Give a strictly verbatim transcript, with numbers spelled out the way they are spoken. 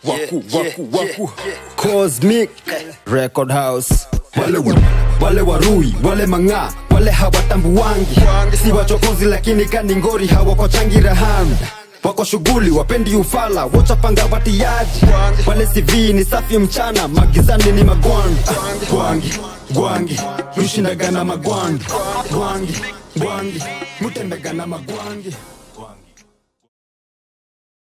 waku waku waku Cosmic Record House. Wale wa, wale warui, wale manga, wale hawatambuwangi. Si wachokozi lakini kaningori hawako changi rahami. Wako shughuli wapendi ufala, wachapanga watiaji. Wale C V ni safi mchana, magizani ni magwangi. ah, Gwangi, gwangi, rushindagana magwangi. Gwangi, gwangi, mutembegana magwangi.